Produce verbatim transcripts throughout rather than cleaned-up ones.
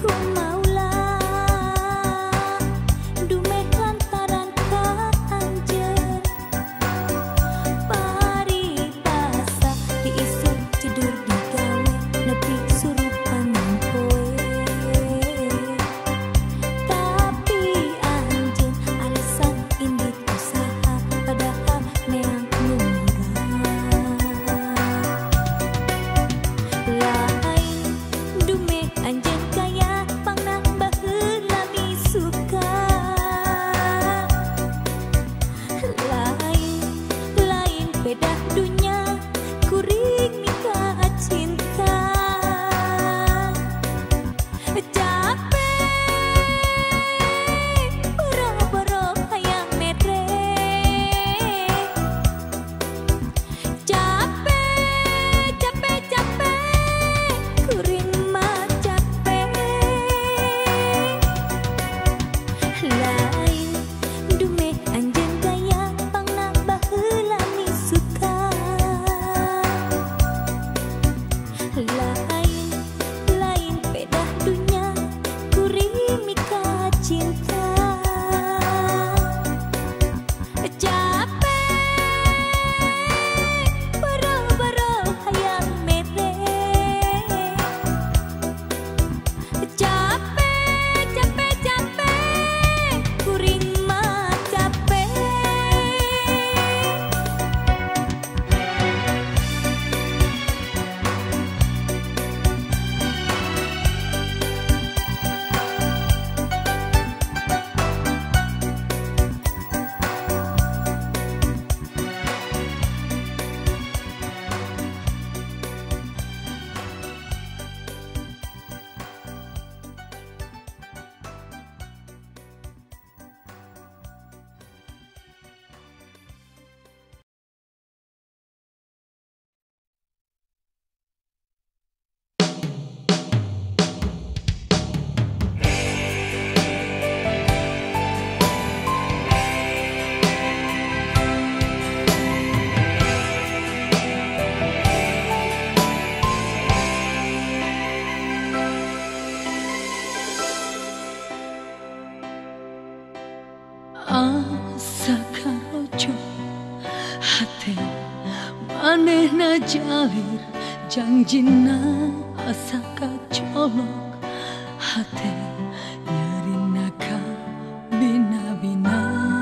asa karojo hate manehna jalir janjina asa kacolok hate nyerina ka bina-bina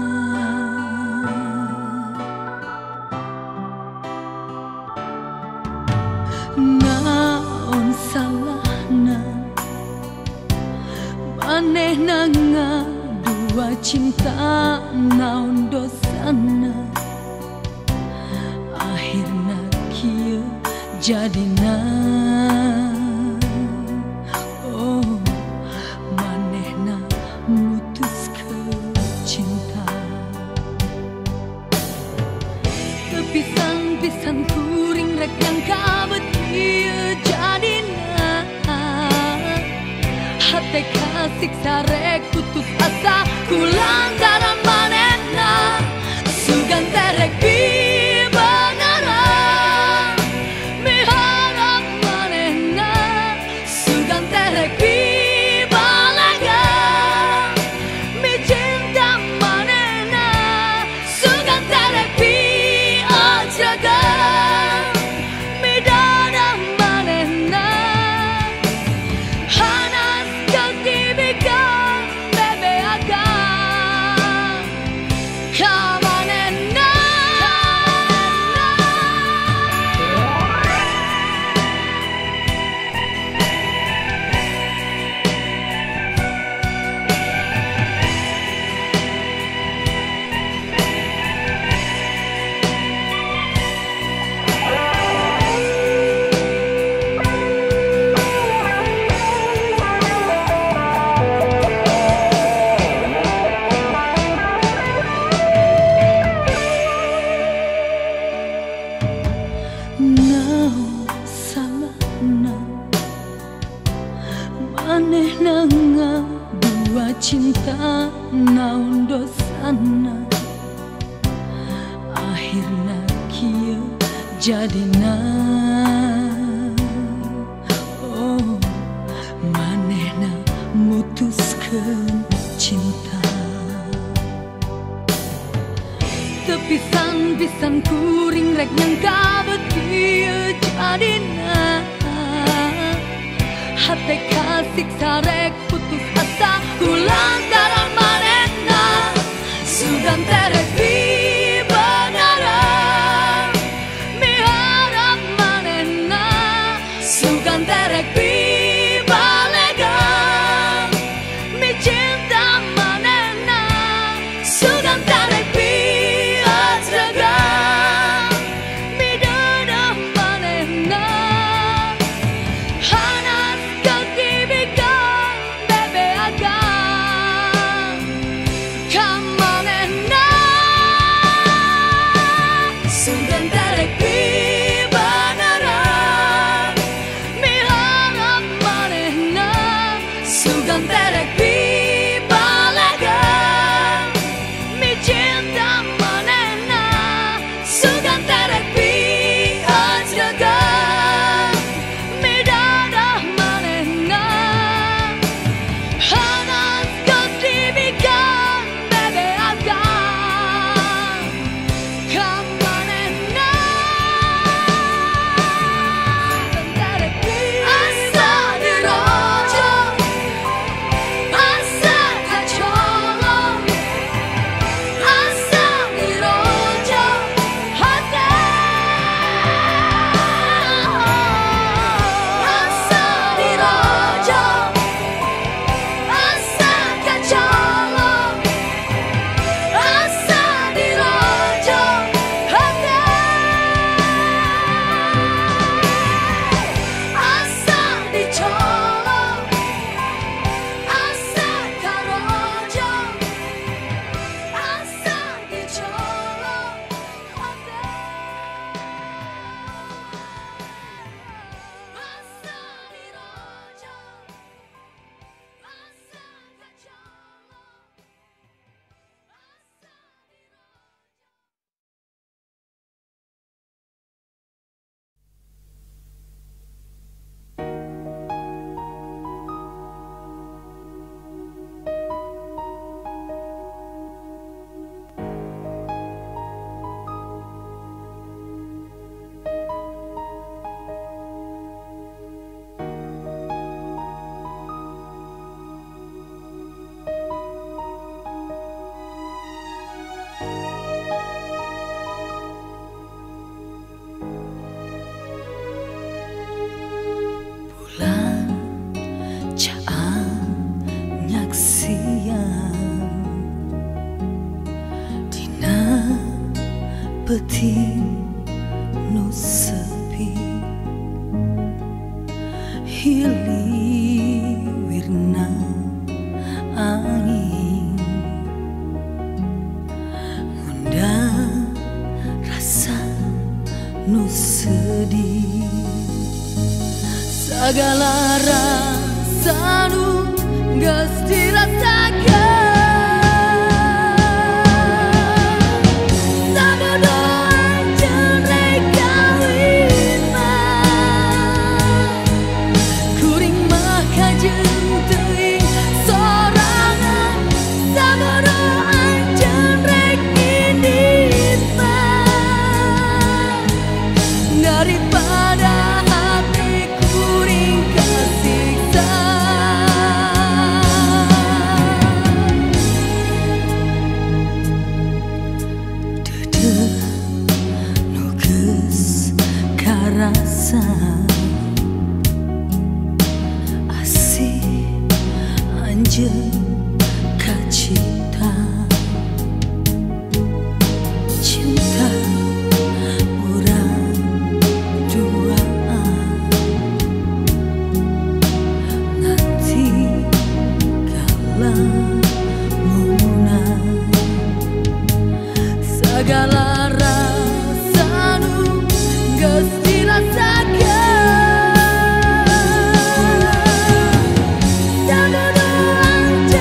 naon salahna manehna ngadua cinta naon dosana akhirna kieu jadina oh manehna mutuskeun cinta kepisan-pisan kuring rek nyangka beutiu jadina hate kasiksa rek putus asa kulantaran manehna sugan terek bibanara miharap manehna sugan terek bibalaga mi cinta manehna sugan terek biajaga mi dada manehna hanas katibika bebeaga kamanehna naon salahna manehna ngadua cinta naon dosana akhirna kieu jadina oh manehna rasakan cinta. Tepisan-pisan kuring rek nyangka betiu jadina. Hati kasih sarek putus asa kulantaran manehna. Sugan terek benaran miharap manehna. Sugan terek balegan mi cinta manehna. Sugan terek atragan mi dadah manehna. Hanas kekibikan bebe agan kam manehna. Sugan terek benaran miharap manehna. Sugan terek balegan mi cinta manehna. Sugan terek atragan mi dadah manehna. Hanas kekibikan bebe agan kam manehna. Asa dirojo, asa kacolong, asa dirojo hati. Asa dirojo, asa kacolong, asa dirojo hati. Asa dicolong, asa karojo, asa dicolong hati. Asa dirojo, asa bulan caang nyaksian dina peti nu sepi. Hiliwirna angin ngundang rasa nu sedih. Segala rasa nu geus dirasakeun. Sabodo anjeun rek kawin mah. Kuring mah kajeung teuing sorangan. Sabodo anjeun rek indit mah. Daripada hati kuring kasiksa. Dedeh nu geus karasa asih anjeun kacita. Cinta urang duaan nanti galamunah. Segala rasa nu geus dirasakeun. Sabodo anjeun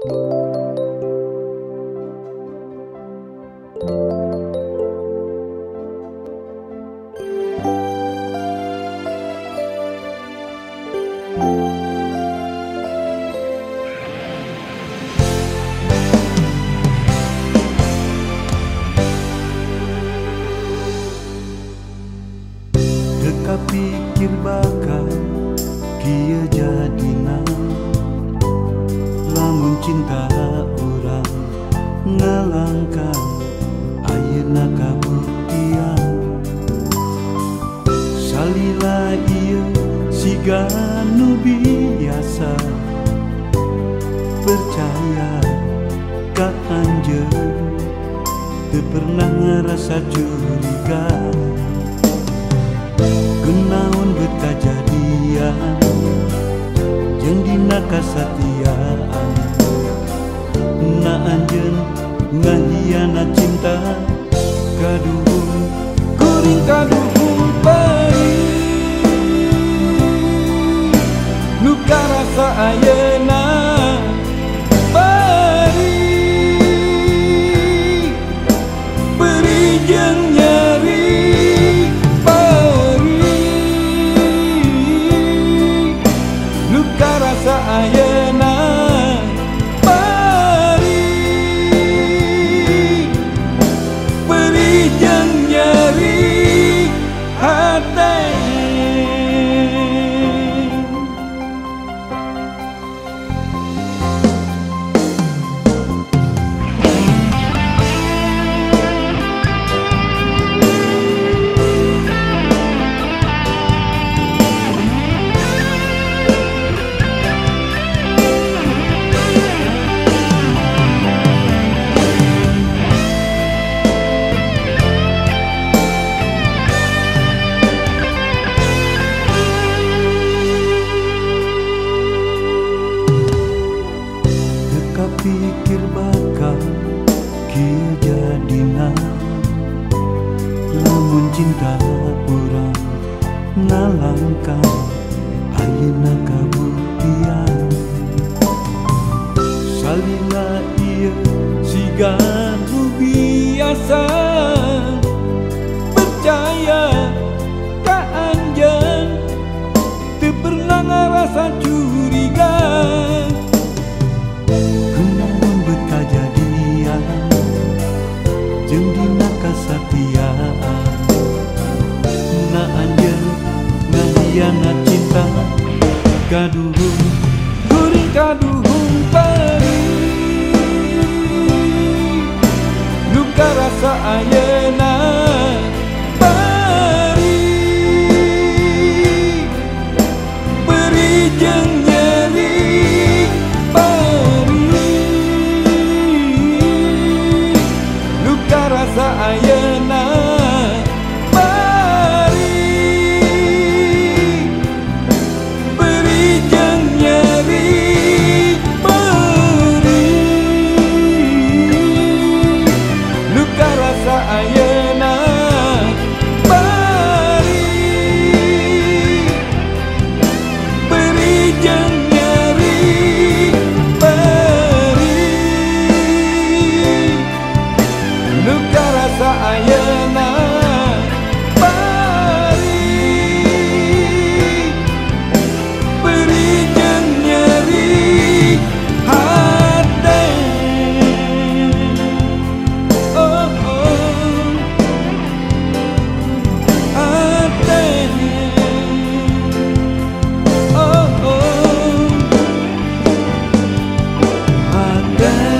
Pikir bakal kia jadina, lamun cinta orang ngalangkan ayeuna kabuktian. Salila ieu siga nu biasa percaya ka anjeun, teu pernah ngerasa curiga. Kenaon bet kajadian jeung dina kasatiaan, na anjeun ngahianat cinta kaduhung kuring kaduhung perih nu karasa ayeuna perih perih jeung nyeri ayeuna perih perih jeung nyeri hate. Pikir bakal kieu jadina, lamun cinta urang ngalangkan ayeuna kabuktian. Salila ieu siga nu biasa percaya ka anjeun, teu pernah ngarasa curiga. Jeung dina kasatiaan, na anjeun ngahianat cinta kaduhung kuring kaduhung perih nu karasa ayeuna perih perih jeung nyeri rasa ayeuna perih perih jeung nyeri perih luka rasa ayeuna perih perih jeung nyeri perih luka rasa ayeuna perih perih jeung nyeri hate. Oh oh hate. Oh oh hate.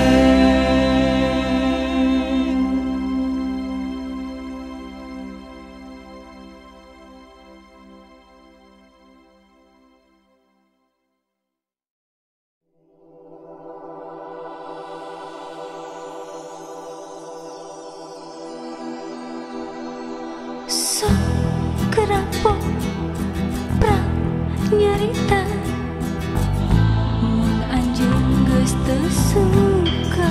So kerapok prak nyarita, mun anjeun geus teu suka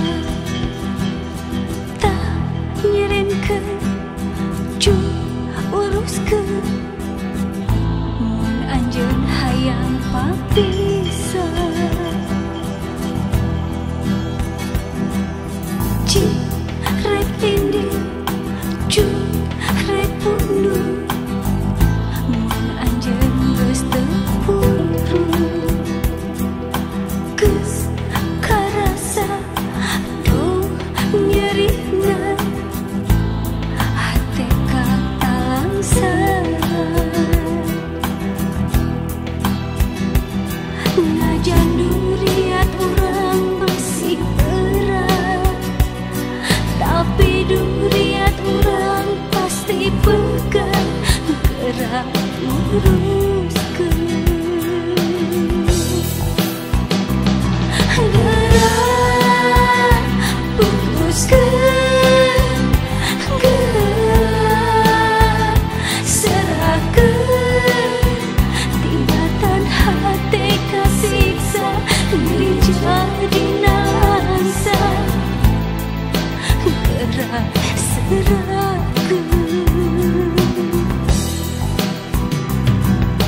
tak nyirinkeun jung uruskeun, mun anjeun hayang papisah Serahkan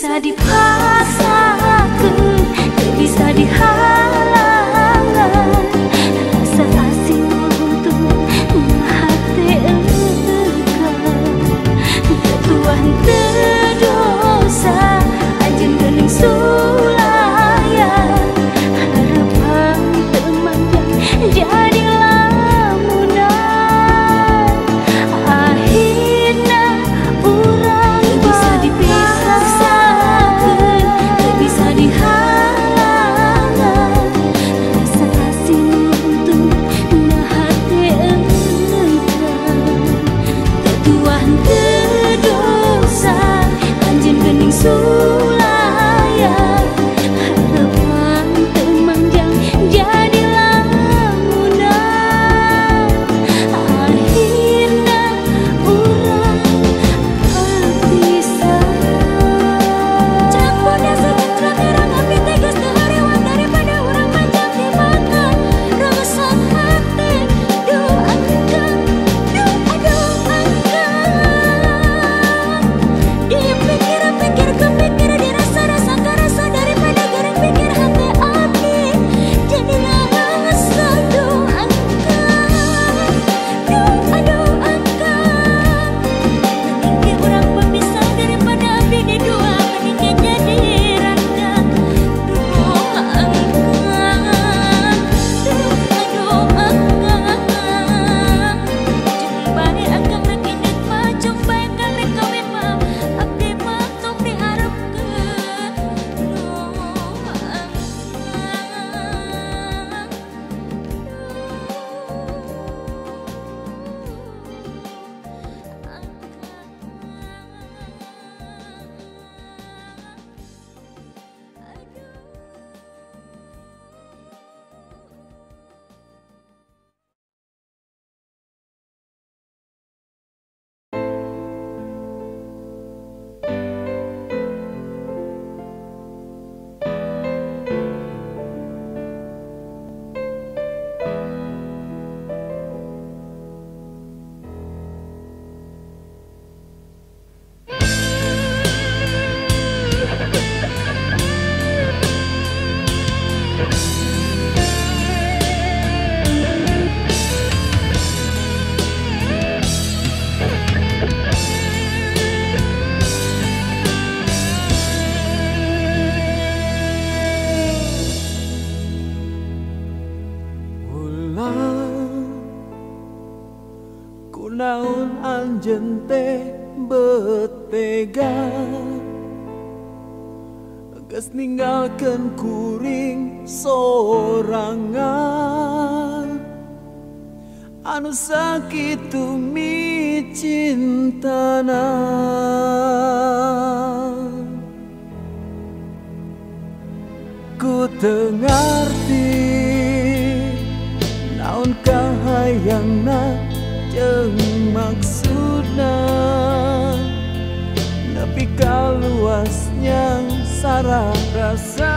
bisa dipaksakan, tak bisa dihalang. Rasa asing untuk hati engkau, Tuhan terdosa anjen gening sulaya. Harapan temanjang jadilah munah. Akhirnya urang bisa dipaksakan, tak bisa dihalang. Rasa asing untuk hati engkau, Tuhan terdosa anjen gening sulaya. Harapan temanjang jadilah munah. Akhirnya urang berpisah. Campur dan sejahtera terang api tegas keharewan daripada urang panjang dimakan. Rasa hati doakan, doa-doakan. Dipikir-pikir kepikir, dirasa-rasa kerasa daripada goreng pikir hati api. Jadilah rasa doakan, doa-doakan. Mending urang berpisah daripada api di dua, mending jadi randa. Doakan, doa-doakan. Jumpai akan rekinet mah, jumpai kali kawin mah, abdi mah tong diharapkeun. Doakan. Kunaon anjeun teh betega, geus ninggalkeun kuring sorangan. Anu sakitu micintana, ku teu ngarti naon kahayangna jeung maksudna, nepi ka luasnya sareng rasa.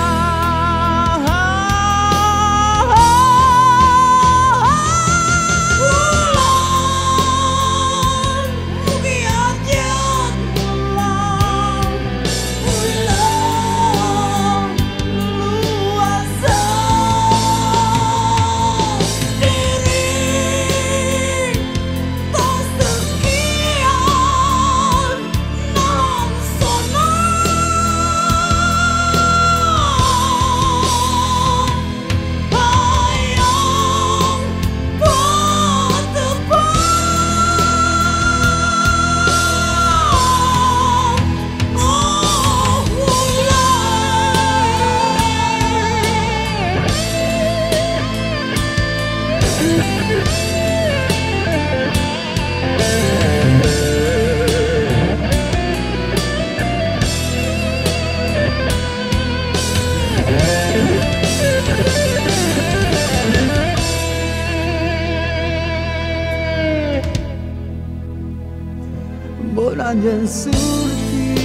Anjeun surti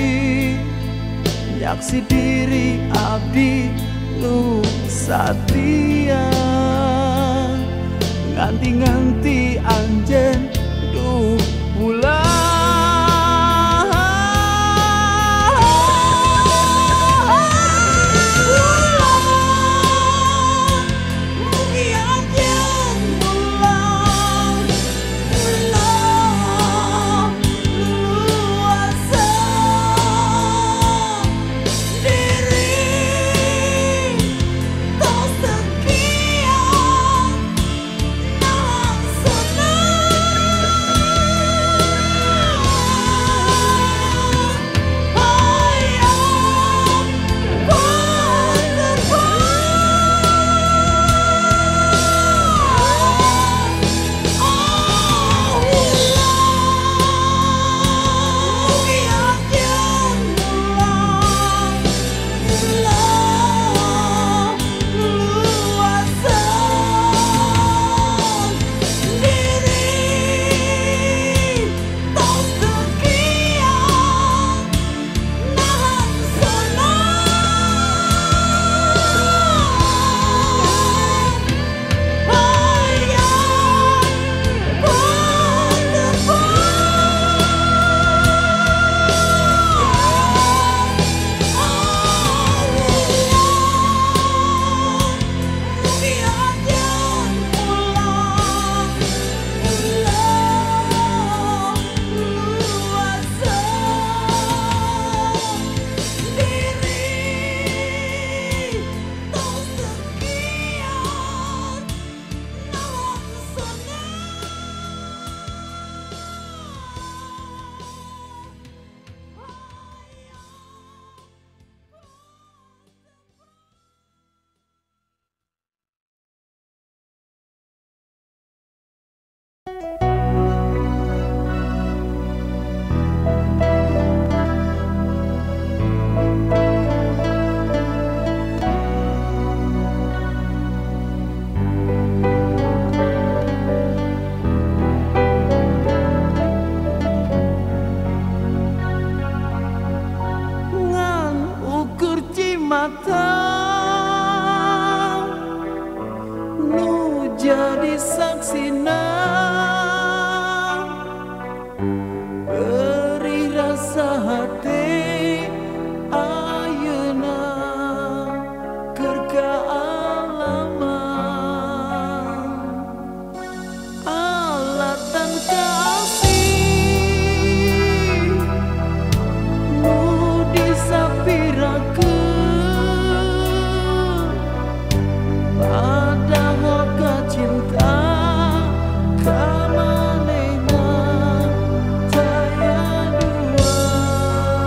nyaksi diri abdi nu satria, nganti-nganti anjeun duh bulan. sahate ayeuna keur kaalaman alatan kasih nu disapirakeun padahal kacinta ka manehna daya dua.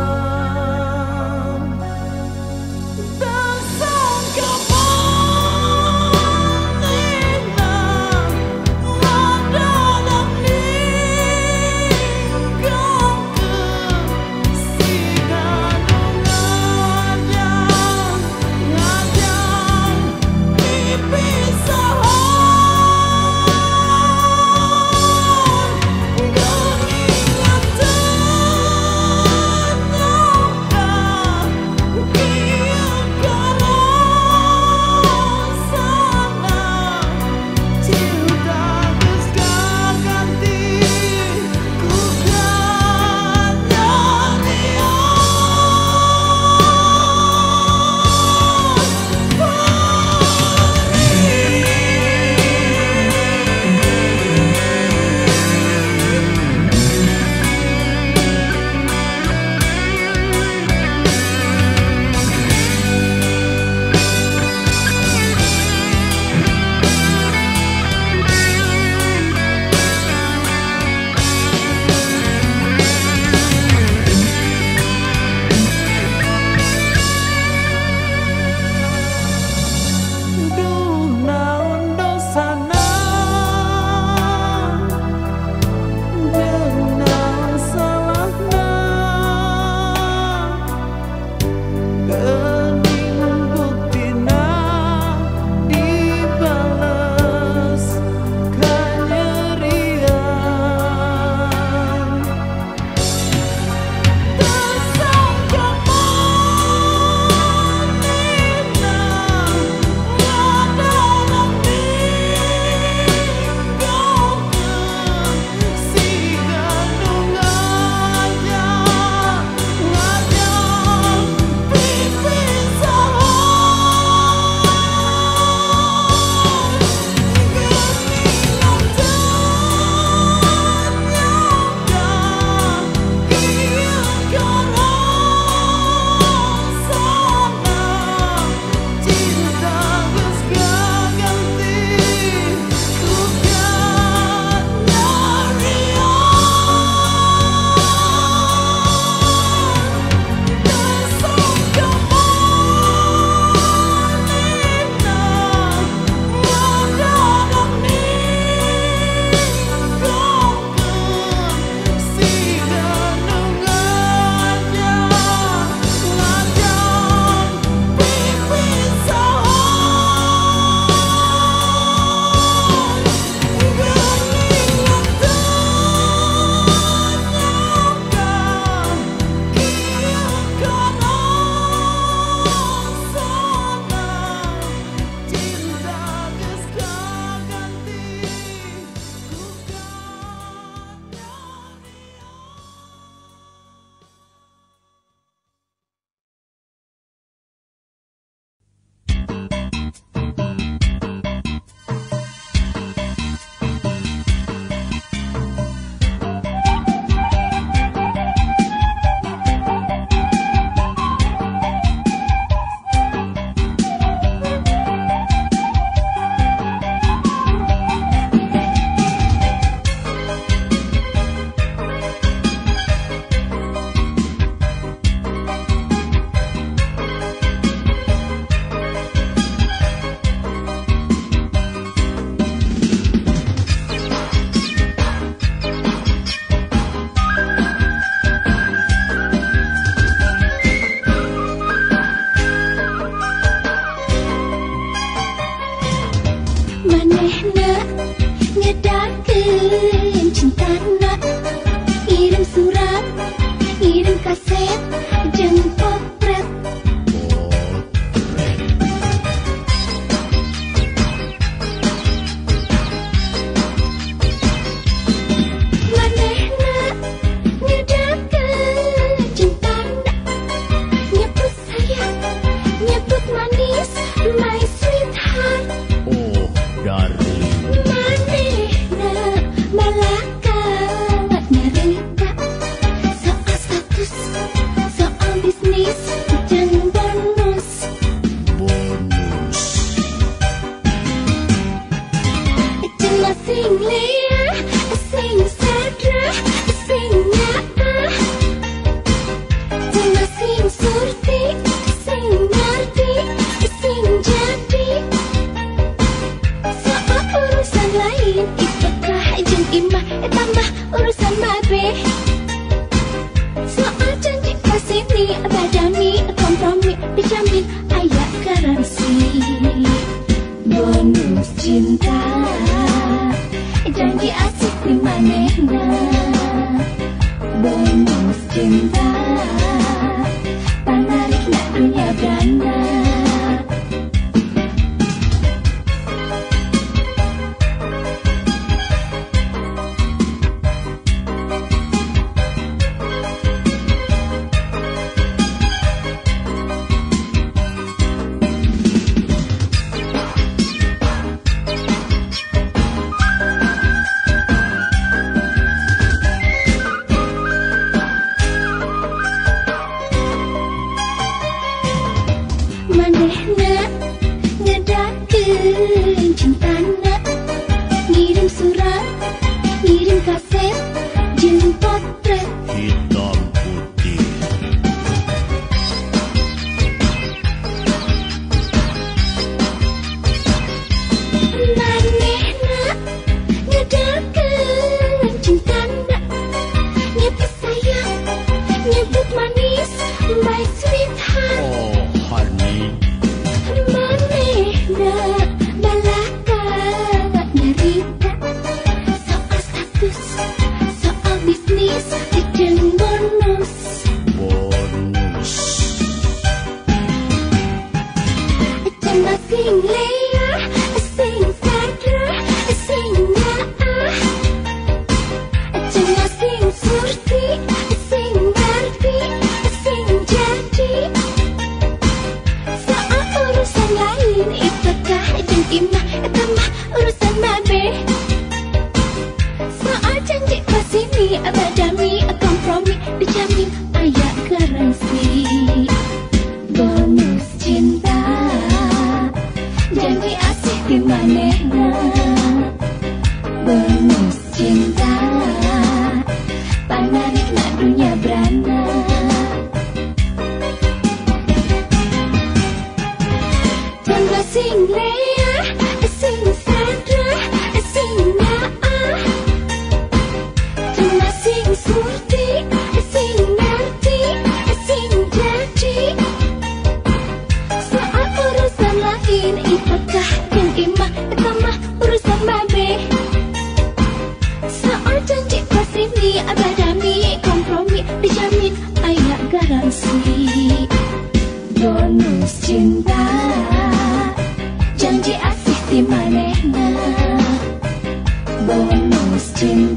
pasini badani kompromi dijamin ayat garansi. Bonus cinta janji asik di manehna. Bonus cinta panarik nak dunia brana. Manehna ngedakeun cintana, ngirim surat, ngirim kaset, jeung potret hitam putih. Manehna ngedakeun cintana, nyebut sayang, nyebut manis, my sweetheart. Oh honey, Manehna balaka nyarita soal status, soal bisnis, jeung bonus. bonus. Cuma sing Lea, sing Sandra, sing Naah. Cuma sing Surti, sing Marti, sing Jadi. Soal urusan lain itukah jeung imah eta mah urusan babe. Soal janji pasini badami kompromi dijamin aya garansi. Bonus cinta janji asih di manehna. Bonus cinta panarik nak dunia brana. Cuma sing Lea, sing Sandra, sing Naah. Cuma sing Surti, sing Marti, sing Jadi. Soal urusan lain itukah jeung imah eta mah urusan babe. Soal janji pasini badami kompromi dijamin aya garansi. Bonus cinta janji asih di manehna. Bonus cinta